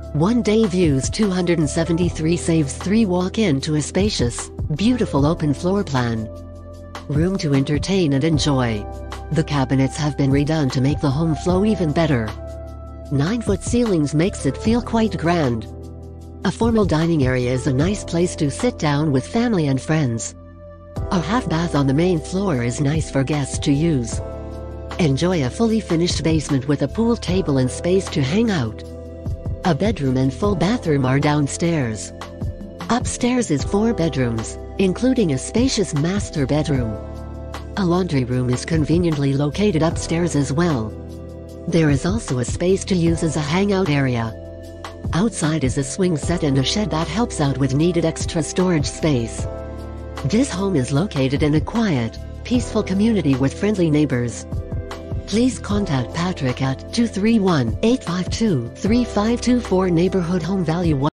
One-day views 273 saves 3 walk-in to a spacious, beautiful open floor plan. Room to entertain and enjoy. The cabinets have been redone to make the home flow even better. 9-foot ceilings makes it feel quite grand. A formal dining area is a nice place to sit down with family and friends. A half bath on the main floor is nice for guests to use. Enjoy a fully finished basement with a pool table and space to hang out. A bedroom and full bathroom are downstairs. Upstairs is 4 bedrooms, including a spacious master bedroom. A laundry room is conveniently located upstairs as well. There is also a space to use as a hangout area. Outside is a swing set and a shed that helps out with needed extra storage space. This home is located in a quiet, peaceful community with friendly neighbors. Please contact Patrick at 231-852-3524. Neighborhood home value